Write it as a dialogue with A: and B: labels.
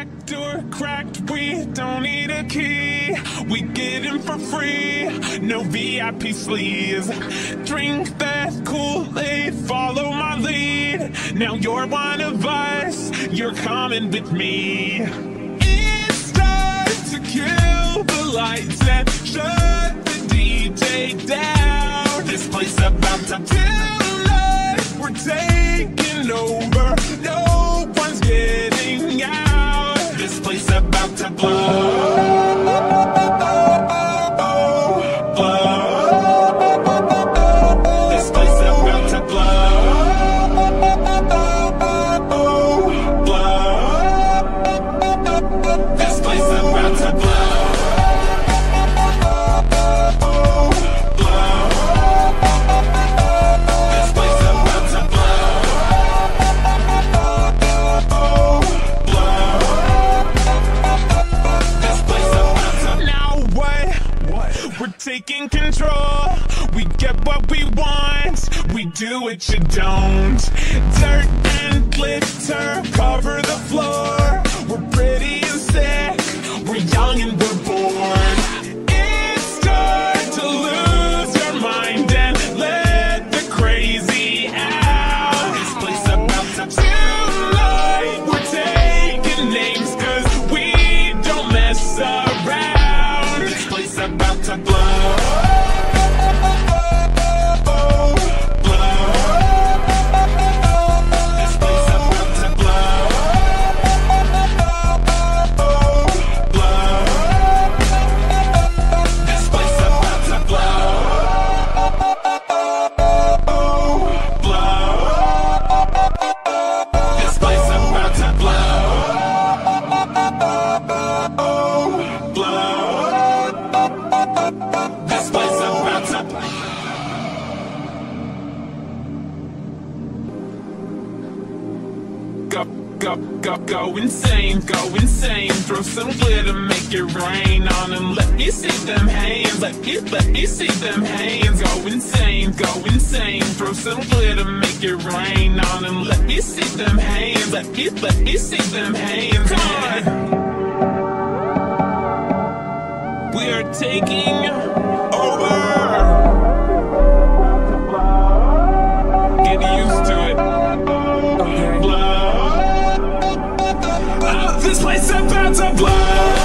A: back door cracked, we don't need a key. We get in for free, no VIP sleeves. Drink that Kool-Aid, follow my lead. Now you're one of us, you're coming with me. It's time to kill the lights and shut the DJ down. This place about to tonight, we're taking over. No one's getting out. This place about to blow. Taking control, we get what we want, we do what you don't. Dirt and glitter cover the floor. We're pretty and sick, we're young and we're bored. It's time to lose your mind and let the crazy out. This place about to tonight, we're taking names cause we don't mess around. This place about to blow. Go insane, go insane. Throw some glitter, make it rain on them. Let me see them hands, let me see them hands. Go insane, go insane. Throw some glitter, make it rain on them. Let me see them hands, let me see them hands. Come on. We are taking over. Get used to it. Okay. Blow. This place about to blow.